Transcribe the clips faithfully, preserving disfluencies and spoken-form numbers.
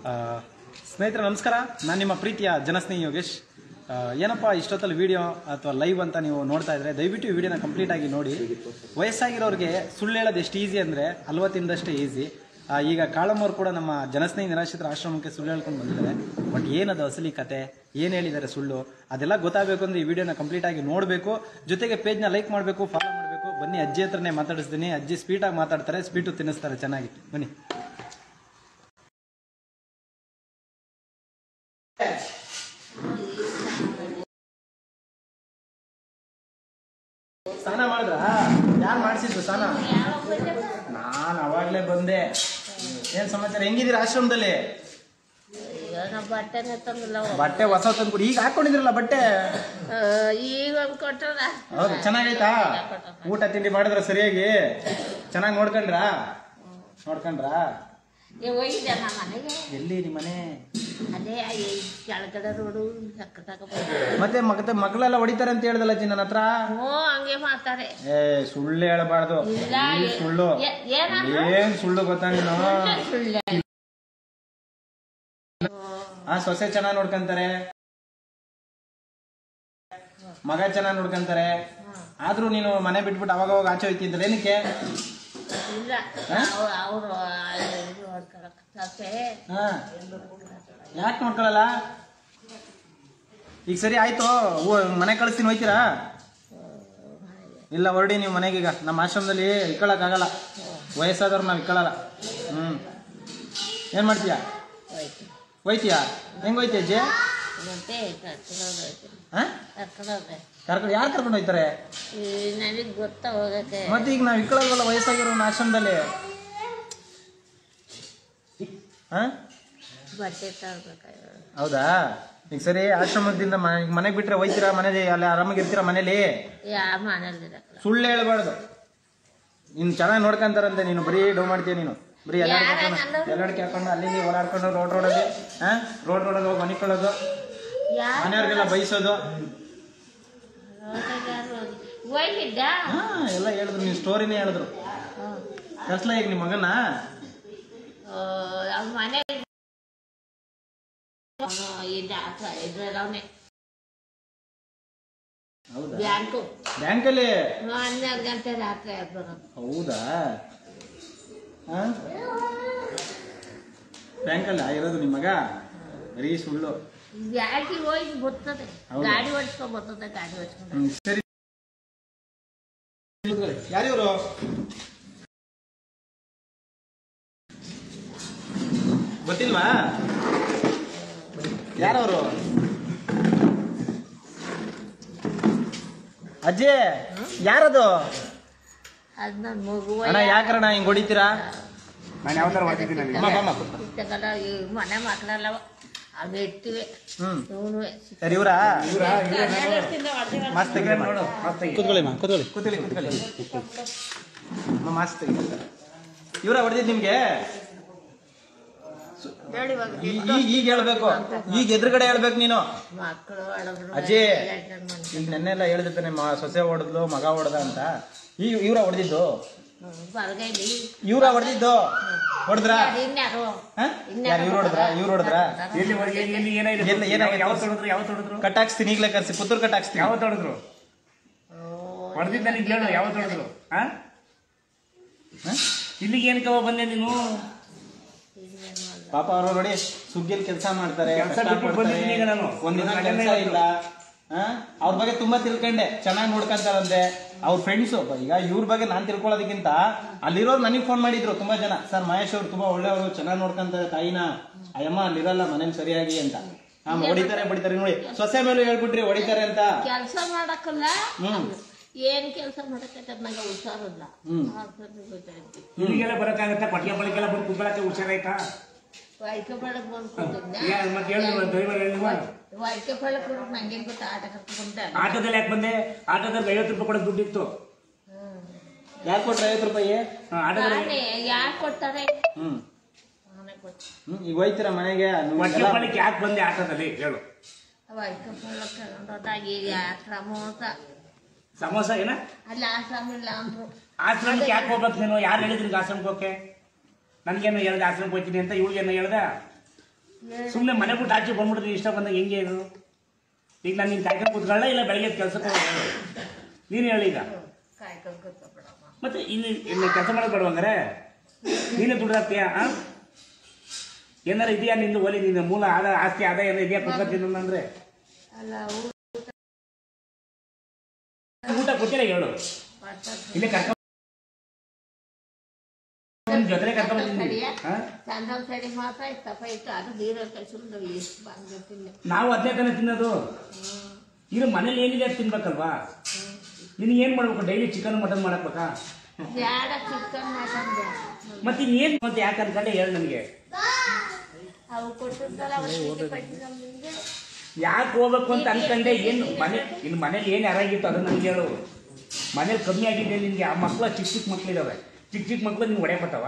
ಸ್ನೇಹಿತರೆ ನಮಸ್ಕಾರ, ನಾನು ನಿಮ್ಮ ಪ್ರೀತಿಯ ಜನಸ್ನೇಹಿ ಯೋಗೇಶ್. ಏನಪ್ಪ ಇಷ್ಟೊತ್ತಲ್ಲಿ ವಿಡಿಯೋ ಅಥವಾ ಲೈವ್ ಅಂತ ನೀವು ನೋಡ್ತಾ ಇದ್ರೆ ದಯವಿಟ್ಟು ಈ ವಿಡಿಯೋನ ಕಂಪ್ಲೀಟ್ ಆಗಿ ನೋಡಿ. ವಯಸ್ಸಾಗಿರೋರಿಗೆ ಸುಳ್ಳು ಹೇಳೋದು ಎಷ್ಟು ಈಸಿ ಅಂದರೆ ಹಲ್ವ ತಿಂದಷ್ಟೇ ಈಸಿ. ಈಗ ಕಾಳಮ್ಮವ್ರು ಕೂಡ ನಮ್ಮ ಜನಸ್ನೇಹಿ ನಿರಾಶ್ರಿತರ ಆಶ್ರಮಕ್ಕೆ ಸುಳ್ಳು ಹೇಳ್ಕೊಂಡು ಬಂದಿದ್ದಾರೆ. ಬಟ್ ಏನದು ಅಸಲಿ ಕತೆ, ಏನು ಹೇಳಿದ್ದಾರೆ ಸುಳ್ಳು, ಅದೆಲ್ಲ ಗೊತ್ತಾಗಬೇಕು ಅಂದರೆ ಈ ವಿಡಿಯೋನ ಕಂಪ್ಲೀಟ್ ಆಗಿ ನೋಡಬೇಕು. ಜೊತೆಗೆ ಪೇಜ್ನ ಲೈಕ್ ಮಾಡಬೇಕು, ಫಾಲೋ ಮಾಡಬೇಕು. ಬನ್ನಿ, ಅಜ್ಜಿ ಹತ್ರನೇ ಮಾತಾಡಿಸ್ತೀನಿ. ಅಜ್ಜಿ ಸ್ಪೀಟಾಗಿ ಮಾತಾಡ್ತಾರೆ, ಸ್ವೀಟು ತಿನ್ನಿಸ್ತಾರೆ ಚೆನ್ನಾಗಿ. ಬನ್ನಿ. ಸ್ನಾನ ಮಾಡಿದ್ರ? ಯಾರು ಮಾಡಿಸಿದ್ರು ಸ್ನಾನ? ನಾನು ಅವಾಗ್ಲೇ ಬಂದೆ. ಏನ್ ಸಮಾಚಾರ, ಹೆಂಗಿದ್ದೀರಾ ಆಶ್ರಮದಲ್ಲಿ? ಬಟ್ಟೆ ಹೊಸ ತಂದ್ಕೊಡಿ. ಈಗ ಹಾಕೊಂಡಿದ್ರಲ್ಲ ಬಟ್ಟೆ, ಹೌದು ಚೆನ್ನಾಗೈತಾ? ಊಟ ತಿಂಡಿ ಮಾಡಿದ್ರ ಸರಿಯಾಗಿ? ಚೆನ್ನಾಗಿ ನೋಡ್ಕೊಂಡ್ರ ನೋಡ್ಕೊಂಡ್ರ ಎಲ್ಲಿ ನಿಮ್ಮ ಮನೆ? ಮತ್ತೆ ಮತ್ತೆ ಮಕ್ಕಳೆಲ್ಲ ಹೊಡಿತಾರೆ ಅಂತ ಹೇಳ್ದಲ್ಲ ಅಜ್ಜಿ ನನ್ನ ಹತ್ರ. ಏ ಸುಳ್ಳು ಹೇಳಬಾರ್ದು, ಸುಳ್ಳು ಏನ್ ಸುಳ್ಳು ಗೊತ್ತಾ ನೀನು? ಆ ಸೊಸೆ ಚೆನ್ನಾಗ್ ನೋಡ್ಕೊಂತಾರೆ, ಮಗ ಚೆನ್ನಾಗ್ ನೋಡ್ಕೊಂತಾರೆ, ಆದ್ರೂ ನೀನು ಮನೆ ಬಿಟ್ಬಿಟ್ಟು ಅವಾಗ ಅವಾಗ ಆಚೆ ಹೋಗ್ತಿದ್ದಲ್ಲ, ಏನಕ್ಕೆ? ಯಾಕೆ ನೋಡ್ಕೊಳಲ್ಲ? ಈಗ ಸರಿ ಆಯ್ತು, ಮನೆ ಕಳಿಸ್ತೀನಿ, ಹೋಯ್ತೀರಾ? ಇಲ್ಲ ಹೊರಡಿ ನೀವು ಮನೆಗೆ. ಈಗ ನಮ್ಮ ಆಶ್ರಮದಲ್ಲಿ ಇಕ್ಕೊಳಕ್ ಆಗಲ್ಲ, ವಯಸ್ಸಾದವ್ರು ನಾವು ಇಕ್ಕೊಳ್ಳಲ್ಲ. ಹ್ಮ್ ಏನ್ ಮಾಡ್ತೀಯಾ? ಹೋಯ್ತೀಯಾ? ಹೆಂಗ್ ಹೋಯ್ತೀಯ ಅಜ್ಜಿ? ಕರ್ಕೊಂಡು ಯಾರು ಕರ್ಕೊಂಡು ಹೋಯ್ತಾರೆ? ಮತ್ತೆ ಈಗ ನಾವ್ ಇಕ್ಕೊಳ್ಳಲ್ವಲ್ಲ ವಯಸ್ಸಾಗಿರೋ ಆಶ್ರಮದಲ್ಲಿ. ಹೌದಾ? ಈಗ ಸರಿ, ಆಶ್ರಮದಿಂದ ಮನೆಗೆ ಬಿಟ್ರೆ ಹೋಯ್ತೀರಾ? ಮನೇಲಿ ಅಲ್ಲಿ ಆರಾಮಾಗಿರ್ತೀರಾ ಮನೇಲಿ? ಸುಳ್ಳು ಹೇಳ್ಬಾರ್ದು. ನೀನು ಚೆನ್ನಾಗಿ ನೋಡ್ಕೊಂತಾರಂತೆ, ನೀನು ಬರೀ ಡೌ ಮಾಡ್ತೀಯ. ನೀನು ಬರೀ ಎಲ್ಲ ಎಲ್ಲಡಿಕೆ ಹಾಕೊಂಡು ಅಲ್ಲಿ ಓಡಾಡ್ಕೊಂಡು ರೋಡ್ ರೋಡಲ್ಲಿ ಹಾ ರೋಡ್ ರೋಡಲ್ಲಿ ಹೋಗಿ ಮನಿಕೊಳ್ಳೋದು, ಮನೆಯವ್ರಿಗೆಲ್ಲ ಬೈಸೋದು. ಹಾ ಎಲ್ಲ ಹೇಳಿದ್ರು, ನೀವು ಸ್ಟೋರಿನೇ ಹೇಳಿದ್ರು. ಕರ್ಸ್ಲಾ ಈಗ ನಿಮ್ಮ ಮಗನ? ಬ್ಯಾಂಕಲ್ಲಿ ಹನ್ನೆರಡು ಗಂಟೆ ರಾತ್ರಿ. ಹೌದಾ? ಬ್ಯಾಂಕಲ್ಲಿ ಆಗಿರೋದು ನಿಮ್ಮ ಮಗ? ಬರೀ ಸುಳ್ಳು. ಗಾಡಿ ಓಡಿಸ್ಕೊಂಡ್ ಬರ್ತದೆ, ಗಾಡಿ ಓಡಿಸ್ಕೊಂಡು. ಸರಿ, ಯಾರಿವರು? ಗೊತ್ತಿಲ್ವಾ? ಯಾರವರು? ಅಜ್ಜಿ ಯಾರದು? ಅಣ್ಣ ಯಾಕಣ್ಣ ಹಿಂಗ್ ಹೊಡಿತೀರಾ? ಮನೆ ಮಕ್ಕಳೆಲ್ಲ ಅವ್ ಇಟ್ಟಿವೆ. ಸರಿ, ಇವ್ರಾ? ಮಸ್ತ್ ಕೂತ್ಕೊಳ್ಳಿ ಕೂತ್ಕೊಳ್ಳಿ ಕೂತ್ಕೊಳ್ಳಿ ಕೂತ್ಕೊಳ್ಳಿ ಮಸ್ತ್. ಇವ್ರ ಹೊಡೆದಿದ್ ನಿಮ್ಗೆ? ಈಗ ಹೇಳ್ಬೇಕು, ಈಗ ಎದುರುಗಡೆ ಹೇಳ್ಬೇಕು ನೀನು. ಅಜ್ಜಿ ಈಗ ನೆನ್ನೆಲ್ಲ ಹೇಳ್ದಿರ್ತಾನೆ, ಸೊಸೆ ಹೊಡೆದ್ಲು, ಮಗ ಹೊಡೆದ ಅಂತ. ಈಗ ಇವ್ರ ಹೊಡೆದಿದ್ದು? ಇವ್ರ ಹೊಡೆದಿದ್ದು? ಹೊಡೆದ್ರ? ಇವ್ರು ಹೊಡೆದ್ರ? ಇವ್ರು ಹೊಡೆದ್ರ? ಕಟ್ ಹಾಕ್ಸ್ತೀನಿ, ಈಗಲೇ ಕರ್ಸಿ ಪುತ್ತೂರು ಕಟ್ ಹಾಕ್ಸ್ತೀನಿ. ಯಾವತ್ತು ಹೊಡೆದ್ರು? ಹೊಡೆದಿದ್ದ ನನಗೆ ಹೇಳು, ಯಾವತ್ತು ಹೊಡೆದ್ರು? ಇಲ್ಲಿಗೆ ಏನಕ್ಕೆ ಬಂದೆ ನೀನು? ಪಾಪ ಅವರು ನೋಡಿ ಸುಗ್ಗಿಯಲ್ಲಿ ಕೆಲಸ ಮಾಡ್ತಾರೆ, ಒಂದಿನ ಕೆಲಸ ಇಲ್ಲ. ಅವ್ರ ಬಗ್ಗೆ ತುಂಬಾ ತಿಳ್ಕೊಂಡೆ, ಚೆನ್ನಾಗಿ ನೋಡ್ಕೊಂತಾರಂತೆ ಅವ್ರ ಫ್ರೆಂಡ್ಸು. ಈಗ ಇವ್ರ ಬಗ್ಗೆ ನಾನ್ ತಿಳ್ಕೊಳ್ಳೋದಕ್ಕಿಂತ ಅಲ್ಲಿರೋರು ನನಗೆ ಫೋನ್ ಮಾಡಿದ್ರು ತುಂಬಾ ಜನ. ಸರ್ ಮಹೇಶ್ ಅವ್ರು ತುಂಬಾ ಒಳ್ಳೆಯವರು, ಚೆನ್ನಾಗಿ ನೋಡ್ಕೊಂತಾರೆ ತಾಯಿನ, ಅಯ್ಯಮ್ಮ ಅಲ್ಲಿರಲ್ಲ ಮನೇಲಿ ಸರಿಯಾಗಿ ಅಂತ. ಹಾ ಹೊಡಿತಾರೆ ಬಡಿತಾರೆ ನೋಡಿ, ಸೊಸೆ ಮೇಲೂ ಹೇಳ್ಬಿಟ್ರಿ ಹೊಡಿತಾರೆ ಅಂತ. ಕೆಲಸ ಮಾಡಕ್ಕಲ್ಲ, ಏನ್ ಕೆಲಸ ಮಾಡಕ್ಕೆ ನಂಗೆ ಹುಷಾರಿಲ್ಲ. ಇಲ್ಲಿಗೆಲ್ಲ ಬರಕ್ಕಾಗತ್ತ? ಪಟ್ಕೆ ಬಳಕೆಲ್ಲ ಬಂದು ಕುತ್ಕೊಳಕ್ಕೆ ಹುಷಾರಾಯ್ತಾ? ವೈದ್ಯ ಬೆಳಕ್ ಬಂದ್ಕೊಂಡಿದ್ದೆ. ನಂಗೆ ಗೊತ್ತ, ಆಟ ಕರ್ಕೊಂಡೆ. ಆಟೋದಲ್ಲಿ ಯಾಕೆ ಬಂದೆ? ಆಟೋದಲ್ಲಿ ಐವತ್ತು ರೂಪಾಯಿ ಕೊಡೋದು ದುಡ್ಡಿತ್ತು. ಯಾಕೆ ಕೊಟ್ರೆ ಐವತ್ತು ರೂಪಾಯಿ? ಯಾಕೆ ಕೊಡ್ತಾರೆ? ಹ್ಮ್ ಈಗ ಹೋಯ್ತೀರ ಮನೆಗೆ? ಯಾಕೆ ಬಂದೆ ಆಟೋದಲ್ಲಿ ಹೇಳು? ವೈದ್ಯ ಬೆಳಕ್ ತಗೊಂಡೋದಾಗ ಆಶ್ರಮ ಸಮೋಸ ಏನ? ಅಲ್ಲಿ ಆಶ್ರಮ ಇಲ್ಲ ಅಂದ್ರು. ಆಶ್ರಮಕ್ಕೆ ಯಾಕೆ ಹೋಗ್ಬೇಕು ನೀನು? ಯಾರು ಹೇಳಿದ್ರಿ ಆಶ್ರಮಕ್ಕೆ ಹೋಗಕ್ಕೆ? ನನಗೇನು ಹೇಳ್ದೆ ಆಶ್ರಮಕ್ಕೆ ಹೋಗ್ತೀನಿ ಅಂತ? ಇವಳಿಗೇನು ಹೇಳ್ದೆ? ಸುಮ್ಮನೆ ಮನೆ ಬಿಟ್ಟು ಆಚೆ ಬಂದ್ಬಿಡ್ತೀನಿ ಇಷ್ಟ ಬಂದಾಗ ಹೆಂಗೆ ಇದು? ಈಗ ನಾನು ನಿನ್ನ ಕಾಯ್ಕೊಂಡು ಕೂತ್ಕೊಳ್ಳ ಇಲ್ಲ ಬೆಳಗ್ಗೆ ಕೆಲಸಕ್ಕೆ ಹೋಗೋಣ? ನೀನು ಹೇಳಿ ಈಗ. ಮತ್ತೆ ಇನ್ನು ಇನ್ನು ಕೆಲಸ ಮಾಡೋದು ಬೇಡವಂಗಾರೆ ನೀನೇ ದುಡ್ದಾಗ್ತೀಯಾ? ಏನಾರ ಇದೆಯಾ ನಿಂದು ಒಲಿ ನಿನ್ನ ಮೂಲ ಆದಾಯ ಆಸ್ತಿ ಆದಾಯ ಏನೋ ಇದೆಯಾ ಕುತ್ಕೊತೀನಿ ಅಂದ್ರೆ? ಊಟ ಕೊಟ್ಟಿಲ್ಲ ಹೇಳು. ಇಲ್ಲೇ ಕರ್ಕೊಂಡು ಜೊತೆ ಕರ್ಕೊಂಡ್ಬಂದಿದ್ದೀನಿ. ನಾವು ಅದೇ ತಾನೇ ತಿನ್ನೋದು. ಇದು ಮನೇಲಿ ಏನಿದೆ ಅದು ತಿನ್ಬೇಕಲ್ವಾ? ನಿನಗೆ ಏನ್ ಮಾಡ್ಬೇಕು? ಡೈಲಿ ಚಿಕನ್ ಮಟನ್ ಮಾಡಕ್ಬೇಕಾ? ಮತ್ತೆ ಇನ್ನೇನು ಮತ್ತೆ ಯಾಕೆ ಅನ್ಕೊಂಡೆ ಹೇಳು ನನಗೆ. ಯಾಕೆ ಹೋಗ್ಬೇಕು ಅಂತ ಅನ್ಕೊಂಡೆ? ಏನು ಮನೆ ಇನ್ನು ಮನೇಲಿ ಏನು ಯಾರಾಗಿತ್ತು ಅದನ್ನ ನನಗೆ ಹೇಳು. ಮನೇಲಿ ಕಮ್ಮಿ ಆಗಿದೆ ನಿನ್ಗೆ. ಆ ಮಕ್ಳು ಚಿಕ್ಕ ಚಿಕ್ಕ ಮಕ್ಳಿದಾವೆ. ಚಿಕ್ಕ ಚಿಕ್ಕ ಮಕ್ಳು ನಿನ್ಗೆ ಹೊಡೆ ಬರ್ತಾವ?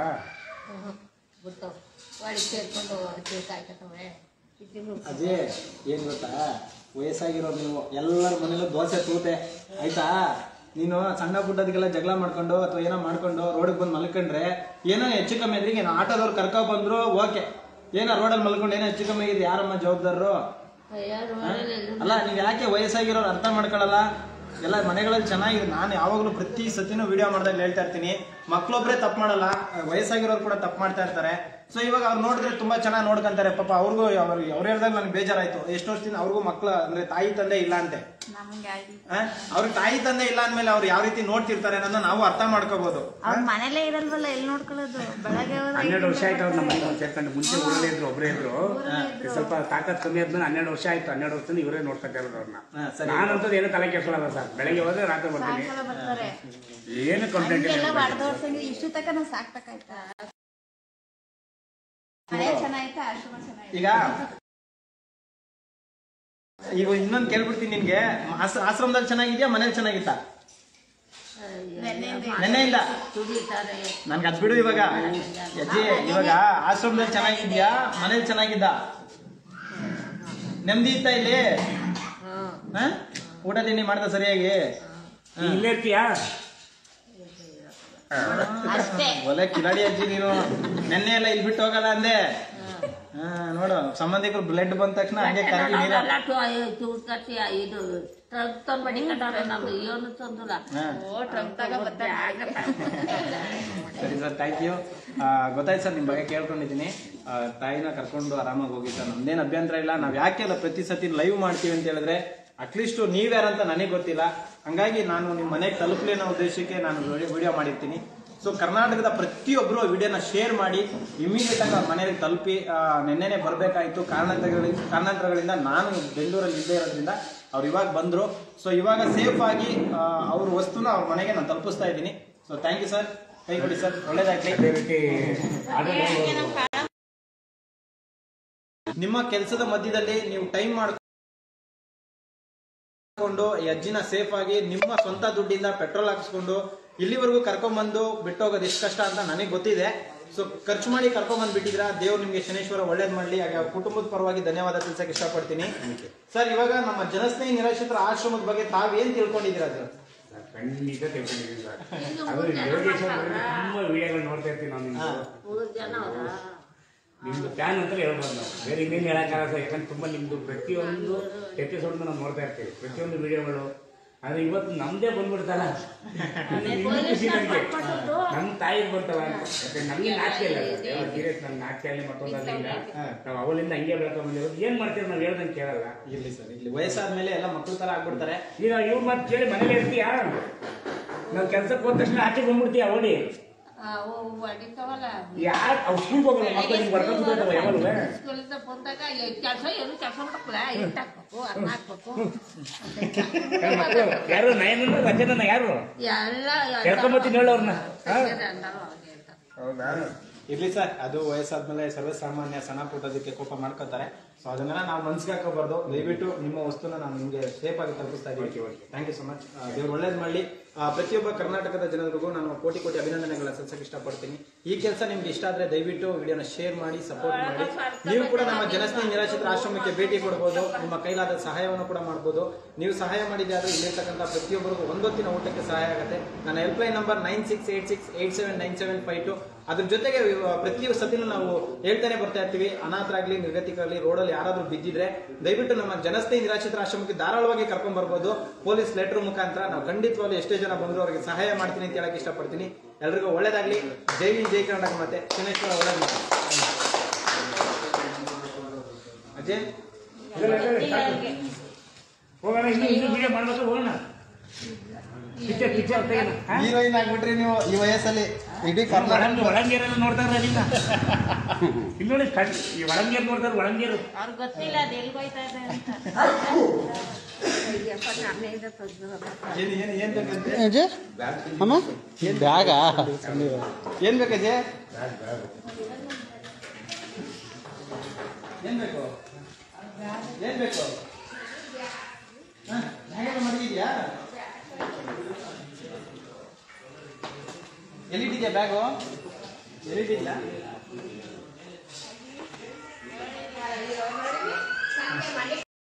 ಅದೇ ಏನ್ ಗೊತ್ತಾ, ವಯಸ್ಸಾಗಿರೋರು ನೀವು ಎಲ್ಲರ ಮನೇಲೂ ದೋಸೆ ತೂತೆ ಆಯ್ತಾ. ನೀನು ಸಣ್ಣ ಪುಟ್ಟದಕ್ಕೆಲ್ಲ ಜಗಳ ಮಾಡ್ಕೊಂಡು ಅಥವಾ ಏನೋ ಮಾಡ್ಕೊಂಡು ರೋಡಿಗೆ ಬಂದು ಮಲ್ಕೊಂಡ್ರೆ ಏನೋ ಹೆಚ್ಚು ಕಮ್ಮಿ ಇದ್ರಿಗೆ ಏನೋ ಆಟೋದವ್ರು ಕರ್ಕೊ ಬಂದ್ರು ಓಕೆ. ಏನೋ ರೋಡಲ್ಲಿ ಮಲ್ಕೊಂಡು ಏನೋ ಹೆಚ್ಚು ಕಮ್ಮಿ ಆಗಿದೆ, ಯಾರಮ್ಮ ಜವಾಬ್ದಾರರು? ಅಲ್ಲ, ನೀವ್ ಯಾಕೆ ವಯಸ್ಸಾಗಿರೋರು ಅರ್ಥ ಮಾಡ್ಕೊಳಲ್ಲ? ಎಲ್ಲ ಮನೆಗಳಲ್ಲಿ ಚೆನ್ನಾಗಿದೆ. ನಾನು ಯಾವಾಗಲೂ ಪ್ರತಿ ಸತಿನೂ ವಿಡಿಯೋ ಮಾಡಿದಾಗ ಹೇಳ್ತಾ ಇರ್ತೀನಿ, ಮಕ್ಳೊಬ್ರೆ ತಪ್ಪು ಮಾಡಲ್ಲ, ವಯಸ್ಸಾಗಿರೋರು ಕೂಡ ತಪ್ಪು ಮಾಡ್ತಾ ಇರ್ತಾರೆ. ಸೊ ಇವಾಗ ಅವ್ರು ನೋಡಿದ್ರೆ ತುಂಬಾ ಚೆನ್ನಾಗಿ ನೋಡ್ಕೊಂತಾರೆ. ಪಾಪ ಅವ್ರಿಗೂ ಅವ್ರಿಗೆ ಅವ್ರು ಹೇಳ್ದಾಗ ನನ್ಗೆ ಬೇಜಾರಾಯ್ತು. ಎಷ್ಟು ವರ್ಷದಿಂದ ಅವ್ರಿಗೂ ಮಕ್ಳು ಅಂದ್ರೆ ತಾಯಿ ತಂದೆ ಇಲ್ಲ ಅಂತೆ. ಅವ್ರಿಗೆ ತಾಯಿ ತಂದೆ ಇಲ್ಲ ಅಂದ್ಮೇಲೆ ಅವ್ರು ಯಾವ ರೀತಿ ನೋಡ್ತಿರ್ತಾರೆ ಅನ್ನೋದನ್ನ ನಾವು ಅರ್ಥ ಮಾಡ್ಕೋಬಹುದು. ಮನೇಲೆ ಇರಲ್ವಲ್ಲ, ಎಲ್ಲಿ ನೋಡ್ಕೊಳ್ಳೋದು? ಬೆಳಗ್ಗೆ ಹನ್ನೆರಡು ವರ್ಷ ಆಯ್ತು ಅವ್ರು ನಮ್ಮ ಮನೆ ಸೇರ್ಕೊಂಡು. ಮುಂಚೆ ಊರಲ್ಲೇ ಇದ್ರು, ಒಬ್ಬರೇ ಇದ್ರು. ಸ್ವಲ್ಪ ತಾಕತ್ ಕಮ್ಮಿ ಆದ್ಮೇಲೆ ಹನ್ನೆರಡು ವರ್ಷ ಆಯ್ತು. ಹನ್ನೆರಡು ವರ್ಷದಿಂದ ಇವರೇ ನೋಡ್ಕೊತಾ ಇರೋದು ಅವ್ರನ್ನ. ನಾನಂತದ್ದು ಏನು ತಲೆ ಕೆಡ್ಸೋಲ್ಲ ಸರ್. ಬೆಳಗ್ಗೆ ಹೋದ್ರೆ ರಾತ್ರಿ ಬರ್ತೀನಿ. ಏನು ಕಂಪ್ಲೇಂಟ್ ಇಲ್ಲ. ಇಷ್ಟು ತಕ ನಾವು ಸಾಕ್ಬೇಕಾಯ್ತಾ? ಮನೆ ಚೆನ್ನಾಯ್ತಾ? ಆಶ್ರಮ ಚೆನ್ನಾಯ್ತಾ? ಈಗ ಈಗ ಇನ್ನೊಂದು ಕೇಳ್ಬಿಡ್ತೀನಿ ನಿನ್ಗೆ, ಆಶ್ರಮದಲ್ಲಿ ಚೆನ್ನಾಗಿದ್ಯಾ ಮನೇಲಿ ಚೆನ್ನಾಗಿತ್ತಾ? ನೆನ್ನೆಯಿಂದ ನನ್ಗೆ ಅದ್ ಬಿಡು. ಇವಾಗ ಅಜ್ಜಿ, ಇವಾಗ ಆಶ್ರಮದಲ್ಲಿ ಚೆನ್ನಾಗಿದ್ಯಾ ಮನೇಲಿ ಚೆನ್ನಾಗಿದ್ದ? ನೆಮ್ಮದಿ ಇತ್ತ ಇಲ್ಲಿ? ಊಟ ತಿಂಡಿ ಮಾಡ್ದ ಸರಿಯಾಗಿ? ಇಲ್ಲೇ ಇರ್ತೀಯಾ? ಒಲೆ ಕಿಲಾಡಿ ಅಜ್ಜಿ ನೀನು. ನೆನ್ನೆ ಎಲ್ಲ ಇಲ್ಲಿ ಬಿಟ್ಟು ಹೋಗಲ್ಲ ಅಂದೆ. ಹಾ ನೋಡು, ಸಂಬಂಧಿಕರು ಬ್ಲಡ್ ಬಂದ ತಕ್ಷಣ ಹಾಗೆ ಕರಗಿ ನೀರ ಸರಿ ಸರ್, ಥ್ಯಾಂಕ್ ಯು. ಗೊತ್ತಾಯ್ತು ಸರ್, ನಿಮ್ಮ ಬಗ್ಗೆ ಕೇಳ್ಕೊಂಡಿದ್ದೀನಿ. ತಾಯಿನ ಕರ್ಕೊಂಡು ಆರಾಮಾಗಿ ಹೋಗಿ ಸರ್, ನಮ್ದೇನು ಅಭ್ಯಂತರ ಇಲ್ಲ. ನಾವ್ ಯಾಕೆಲ್ಲ ಪ್ರತಿ ಸತಿ ಲೈವ್ ಮಾಡ್ತೀವಿ ಅಂತ ಹೇಳಿದ್ರೆ ಅಟ್ಲೀಸ್ಟ್ ನೀವ್ಯಾರಂತ ನನಗೆ ಗೊತ್ತಿಲ್ಲ. ಹಂಗಾಗಿ ನಾನು ನಿಮ್ಮ ಮನೆಗೆ ತಲುಪಲಿ ಅನ್ನೋ ಉದ್ದೇಶಕ್ಕೆ ನಾನು ವಿಡಿಯೋ ಮಾಡಿರ್ತೀನಿ. ಸೊ ಕರ್ನಾಟಕದ ಪ್ರತಿಯೊಬ್ಬರು ವಿಡಿಯೋನ ಶೇರ್ ಮಾಡಿ ಇಮಿಡಿಯೇಟ್ ಆಗಿ ಅವ್ರ ಮನೆಗೆ ತಲುಪಿ. ನೆನ್ನೆನೆ ಬರಬೇಕಾಯಿತು, ಕಾರಣಾಂತರಗಳಿಂದ ಕಾರಣಾಂತರಗಳಿಂದ ನಾನು ಬೆಂಗಳೂರಲ್ಲಿ ಇಲ್ಲದೆ ಇರೋದ್ರಿಂದ ಅವ್ರು ಇವಾಗ ಬಂದರು. ಸೊ ಇವಾಗ ಸೇಫ್ ಆಗಿ ಅವ್ರ ವಸ್ತುನ ಅವ್ರ ಮನೆಗೆ ನಾನು ತಲುಪಿಸ್ತಾ ಇದ್ದೀನಿ. ಸೊ ಥ್ಯಾಂಕ್ ಯು ಸರ್, ಕೈ ಕೊಡಿ ಸರ್, ಒಳ್ಳೇದಾಗ್ಲಿ. ನಿಮ್ಮ ಕೆಲಸದ ಮಧ್ಯದಲ್ಲಿ ನೀವು ಟೈಮ್ ಮಾಡ್ಕೊಂಡು ಈ ಅಜ್ಜಿನ ಸೇಫ್ ಆಗಿ ನಿಮ್ಮ ಸ್ವಂತ ದುಡ್ಡಿಂದ ಪೆಟ್ರೋಲ್ ಹಾಕಿಸ್ಕೊಂಡು ಇಲ್ಲಿವರೆಗೂ ಕರ್ಕೊಂಡ್ಬಂದು ಬಿಟ್ಟೋಗೋದು ಎಷ್ಟು ಕಷ್ಟ ಅಂತ ನನಗೆ ಗೊತ್ತಿದೆ. ಸೊ ಖರ್ಚು ಮಾಡಿ ಕರ್ಕೊಂಡ್ಬಂದು ಬಿಟ್ಟಿದ್ರ. ದೇವ್ರು ನಿಮ್ಗೆ ಶನೇಶ್ವರ ಒಳ್ಳೇದ್ ಮಾಡ್ಲಿ. ಹಾಗೆ ಕುಟುಂಬದ ಪರವಾಗಿ ಧನ್ಯವಾದ ತಿಳಿಸಕ್ಕೆ ಇಷ್ಟಪಡ್ತೀನಿ. ಸರ್, ಇವಾಗ ನಮ್ಮ ಜನಸ್ನೇಹಿ ನಿರಾಶ್ರಿತರ ಆಶ್ರಮದ ಬಗ್ಗೆ ತಾವೇನ್ ತಿಳ್ಕೊಂಡಿದ್ದೀರಾ ಸರ್? ಖಂಡಿತ ತಿಳ್ಕೊಂಡಿದ್ದೀನಿ ಸರ್. ಅದು ತುಂಬಾ ವಿಡಿಯೋಗಳು ನೋಡ್ತಾ ಇರ್ತೀವಿ ನಾವು. ನಿಮ್ದು ಪ್ಲಾನ್ ಅಂತ ಹೇಳ್ಬೋದು ನಾವು, ಬೇರೆ ಇನ್ನೇನು ಹೇಳಕ್ಕಾಗಲ್ಲ ಸರ್. ಯಾಕಂದ್ರೆ ತುಂಬ ನಿಮ್ದು ಪ್ರತಿಯೊಂದು ಎಪಿಸೋಡ್ ನಾವು ನೋಡ್ತಾ ಇರ್ತೀವಿ, ಪ್ರತಿಯೊಂದು ವಿಡಿಯೋಗಳು. ಆದ್ರೆ ಇವತ್ತು ನಮ್ದೇ ಬಂದ್ಬಿಡ್ತಲ್ಲ, ಖುಷಿ ನನಗೆ. ನಮ್ಮ ತಾಯಿಗೆ ಬರ್ತಾವ ಅಂತ. ನಮ್ಗೆ ನಾಚಿಕೆ ಇಲ್ಲ ಸೀರಿಯಸ್, ನಮ್ಗೆ ನಾಚಿಕೆ ಅಲ್ಲಿ ಮತ್ತೊಂದಿಲ್ಲ. ನಾವು ಅವಳಿಂದ ಹಂಗೆ ಬೆಳ್ಕೊಂಡ್ ಬಂದಿರೋದು. ಏನ್ ಮಾಡ್ತೀವಿ ನಾವು ಹೇಳ್ದಂಗೆ ಕೇಳಲ್ಲ. ಇರ್ಲಿ ಸರ್, ಇಲ್ಲಿ ವಯಸ್ಸಾದ್ಮೇಲೆ ಎಲ್ಲ ಮಕ್ಕಳ ತರ ಆಗ್ಬಿಡ್ತಾರೆ. ಈಗ ಇವ್ರ ಮತ್ತೆ ಕೇಳಿ ಮನೇಲಿ ಇರ್ತೀಯಾ? ನಾವು ಕೆಲ್ಸಕ್ಕೆ ಹೋದ ತಕ್ಷಣ ಆಚೆ ಬಂದ್ಬಿಡ್ತೀಯ ಅವಳಿ? ಯಾರು ಅವ್ರು ಸ್ಕೂಲ್ಗೆ ಹೋಗಲ್ಲ ಮಕ್ಕಳು, ನಿಮ್ಗೆ ಬರ್ಕೊಂಡ್ಬಿಡ್ತಾವ ಯಾವಾಗ ಮಕ್ಕಳು ಯಾರು ನಯನ ರಚನ ಯಾರು ಹೇಳ್ಕೊಂಬತ್ತೀನಿ ಹೇಳೋರ್ನ. ಹೌದಾ? ಇರ್ಲಿ ಸರ್, ಅದು ವಯಸ್ಸಾದ್ಮೇಲೆ ಸರ್ವಸಾಮಾನ್ಯ, ಸಣ್ಣ ಪುಟ್ಟದಕ್ಕೆ ಕೋಪ ಮಾಡ್ಕೋತಾರೆ. ಸೊ ಅದನ್ನೆಲ್ಲ ನಾವು ಮನ್ಸಿಗೆ ಹಾಕೋಬಾರ್ದು. ದಯವಿಟ್ಟು ನಿಮ್ಮ ವಸ್ತುನ ನಾನು ನಿಮಗೆ ಸೇಫ್ ಆಗಿ ತಲುಪಿಸ್ತಾ ಇದ್ದೀವಿ. Thank you so much. ದೇವ್ರು ಒಳ್ಳೇದು ಮಾಡಲಿ. ಪ್ರತಿಯೊಬ್ಬ ಕರ್ನಾಟಕದ ಜನರಿಗೂ ನಾನು ಕೋಟಿ ಕೋಟಿ ಅಭಿನಂದನೆಗಳನ್ನ ಸಲ್ಲಿಸಕ್ಕೆ ಇಷ್ಟಪಡ್ತೀನಿ. ಈ ಕೆಲಸ ನಿಮ್ಗೆ ಇಷ್ಟ ಆದ್ರೆ ದಯವಿಟ್ಟು ವಿಡಿಯೋನ ಶೇರ್ ಮಾಡಿ ಸಪೋರ್ಟ್ ಮಾಡಿ. ನೀವು ಕೂಡ ನಮ್ಮ ಜನಸ್ನೇಹಿ ನಿರಾಶ್ರಿತರ ಆಶ್ರಮಕ್ಕೆ ಭೇಟಿ ಕೊಡ್ಬೋದು, ನಿಮ್ಮ ಕೈಲಾದ ಸಹಾಯವನ್ನು ಕೂಡ ಮಾಡ್ಬೋದು. ನೀವು ಸಹಾಯ ಮಾಡಿದ್ರೆ ಆದ್ರೆ ಇಲ್ಲಿರ್ತಕ್ಕಂಥ ಪ್ರತಿಯೊಬ್ಬರಿಗೂ ಒಂದೊತ್ತಿನ ಊಟಕ್ಕೆ ಸಹಾಯ ಆಗುತ್ತೆ. ನನ್ನ help line number nine six eight six eight seven nine seven five two. ಅದ್ರ ಜೊತೆಗೆ ಪ್ರತಿ ಸತಿನೂ ನಾವು ಹೇಳ್ತಾನೆ ಬರ್ತಾ ಇರ್ತೀವಿ, ಅನಾಥರಾಗ್ಲಿ ನಿರ್ಗತಿಕರಾಗ್ಲಿ ರೋಡಲ್ಲಿ ಯಾರಾದ್ರೂ ಬಿದ್ದಿದ್ರೆ ದಯವಿಟ್ಟು ನಮ್ಮ ಜನಸ್ನೇಹಿ ನಿರಾಶ್ರಿತರ ಆಶ್ರಮಕ್ಕೆ ಧಾರಾಳವಾಗಿ ಕರ್ಕೊಂಡ್ ಬರ್ಬೋದು. ಪೊಲೀಸ್ ಲೆಟರ್ ಮುಖಾಂತರ ನಾವು ಖಂಡಿತವಾಗ್ಲೂ ಎಷ್ಟೇ ಜನ ಬಂದ್ರು ಅವ್ರಿಗೆ ಸಹಾಯ ಮಾಡ್ತೀನಿ ಅಂತ ಹೇಳಕ್ ಇಷ್ಟಪಡ್ತೀನಿ. ಎಲ್ರಿಗೂ ಒಳ್ಳೇದಾಗ್ಲಿ. ಜೈ ಹಿಂದ್, ಜೈ ಕರ್ನಾಟಕ. ಮತ್ತೆ ಚಿನ್ನೇಶ್ವರ ಒಳ್ಳೇದ್ ಮಾಡಿ. ಅಜಯ್ ಹೋಗೋಣ, ಇನ್ನು ಇನ್ನು ವಿಡಿಯೋ ಮಾಡ್ಬೇಕು, ಹೋಗೋಣ. ಪಿಕ್ಚರ್ ಪಿಕ್ಚರ್ ತೆಗೆದು ಹೀರೋಯಿನ್ ಆಗ್ಬಿಟ್ರಿ ನೀವು ಈ ವಯಸ್ಸಲ್ಲಿ. ಇಡೀ ಒಳಂಗೇರೆಲ್ಲ ನೋಡ್ತಾರ ಇಲ್ಲ ಇಲ್ಲಿ ನೋಡಿ, ಈ ಒಳಂಗೇರು ನೋಡ್ತಾರೆ, ಒಳಂಗೇರು ಅವ್ರಿಗೆ ಗೊತ್ತಿಲ್ಲ ಅದು ಎಲ್ಲಿ ಹೋಯ್ತಾ ಇದೆ ಅಂತ. ಏನ್ ಏನ್ ಏನ್ ಬೇಕಂತೆ ಅಜಯ್ ಅಮ್ಮ ಬ್ಯಾಗ ಏನ್ ಬೇಕಜೆ ಏನ್ ಬೇಕು ಏನ್ ಬೇಕು ಮಡಗಿದ್ಯಾ? ಎಲ್ಲಿಟ್ಟಿದ್ಯಾ ಬ್ಯಾಗು? ಎಲ್ಲಿಟ್ಟಿದ್ಯಾ? ಮನೆ